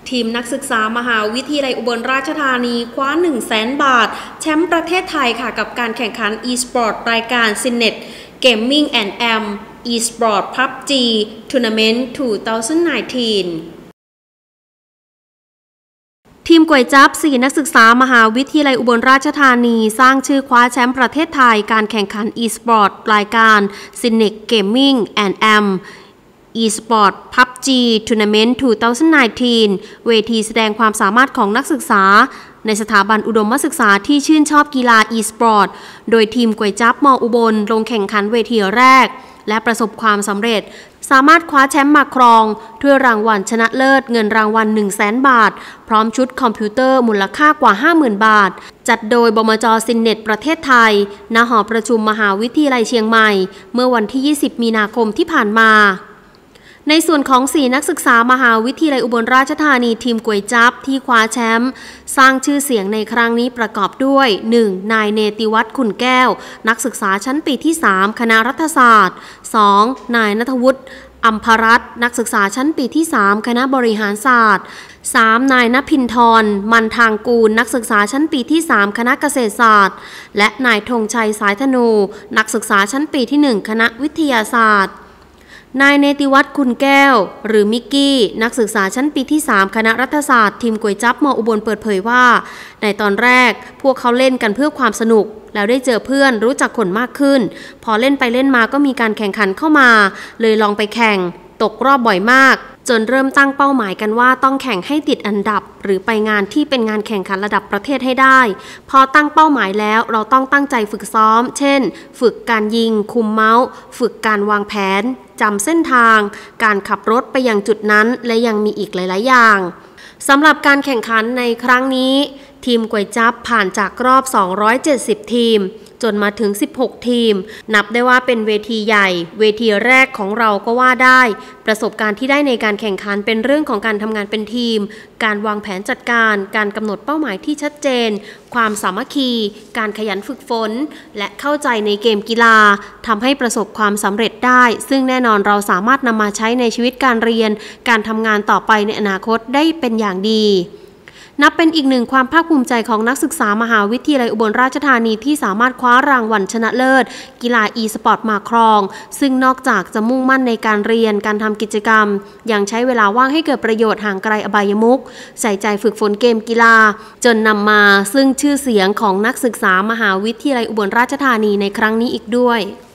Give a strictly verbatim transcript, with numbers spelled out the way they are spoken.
ทีมนักศึกษามหาวิทยาลัยอุบลราชธานีคว้า หนึ่งแสน บาทแชมป์ประเทศไทยค่ะกับการแข่งขัน e-sport รายการ ซี เน็ต Gaming แอนด์ แอม e-sport พับจี Tournament สองพันสิบเก้า ทีมก๋วยจั๊บสี่นักศึกษามหาวิทยาลัยอุบลราชธานีสร้างชื่อคว้าแชมป์ประเทศไทยการแข่งขัน e-sport รายการ ซี เน็ต Gaming แอนด์ แอม e-sport พับจี Tournament สองพันสิบเก้า เวทีแสดงความสามารถของนักศึกษาในสถาบันอุดมศึกษาที่ชื่นชอบกีฬา e-sport โดยทีมก๋วยจั๊บม.อุบลลงแข่งขันเวทีแรกและประสบความสำเร็จสามารถคว้าแชมป์มาครองถ้วยรางวัลชนะเลิศเงินรางวัล หนึ่งแสน บาทพร้อมชุดคอมพิวเตอร์มูลค่ากว่า ห้าหมื่น บาทจัดโดยบมจ.ซี เน็ต ประเทศไทยณหอประชุมมหาวิทยาลัยเชียงใหม่เมื่อวันที่ ยี่สิบ มีนาคมที่ผ่านมาในส่วนของสี่นักศึกษามหาวิทยาลัยอุบลราชธานีทีมก๋วยจั๊บที่คว้าแชมป์สร้างชื่อเสียงในครั้งนี้ประกอบด้วย หนึ่ง นายเนติวัฒน์ขุนแก้วนักศึกษาชั้นปีที่ สาม คณะรัฐศาสตร์ สอง นายณัฐวุฒิอัมภรัตน์นักศึกษาชั้นปีที่ สาม คณะบริหารศาสตร์ สาม นายณพินทรมันทางกูลนักศึกษาชั้นปีที่ สาม คณะเกษตรศาสตร์และนายธงชัยสายธนูนักศึกษาชั้นปีที่ หนึ่ง คณะวิทยาศาสตร์นายเนติวัฒน์ขุนแก้วหรือมิกกี้นักศึกษาชั้นปีที่ สาม คณะรัฐศาสตร์ทีมก๋วยจั๊บม.อุบลเปิดเผยว่าในตอนแรกพวกเขาเล่นกันเพื่อความสนุกแล้วได้เจอเพื่อนรู้จักคนมากขึ้นพอเล่นไปเล่นมาก็มีการแข่งขันเข้ามาเลยลองไปแข่งตกรอบบ่อยมากจนเริ่มตั้งเป้าหมายกันว่าต้องแข่งให้ติดอันดับหรือไปงานที่เป็นงานแข่งขันระดับประเทศให้ได้พอตั้งเป้าหมายแล้วเราต้องตั้งใจฝึกซ้อมเช่นฝึกการยิงคุมเมาส์ฝึกการวางแผนจำเส้นทางการขับรถไปยังจุดนั้นและยังมีอีกหลายๆอย่างสำหรับการแข่งขันในครั้งนี้ทีมก๋วยจั๊บผ่านจากรอบสองร้อยเจ็ดสิบทีมจนมาถึงสิบหกทีมนับได้ว่าเป็นเวทีใหญ่เวทีแรกของเราก็ว่าได้ประสบการณ์ที่ได้ในการแข่งขันเป็นเรื่องของการทำงานเป็นทีมการวางแผนจัดการการกำหนดเป้าหมายที่ชัดเจนความสามัคคีการขยันฝึกฝนและเข้าใจในเกมกีฬาทำให้ประสบความสำเร็จได้ซึ่งแน่นอนเราสามารถนำมาใช้ในชีวิตการเรียนการทำงานต่อไปในอนาคตได้เป็นอย่างดีนับเป็นอีกหนึ่งความภาคภูมิใจของนักศึกษามหาวิทยาลัยอุบลราชธานีที่สามารถคว้ารางวัลชนะเลิศกีฬา e-sport มาครองซึ่งนอกจากจะมุ่งมั่นในการเรียนการทำกิจกรรมยังใช้เวลาว่างให้เกิดประโยชน์ห่างไกลอบายมุขใส่ใจฝึกฝนเกมกีฬาจนนำมาซึ่งชื่อเสียงของนักศึกษามหาวิทยาลัยอุบลราชธานีในครั้งนี้อีกด้วย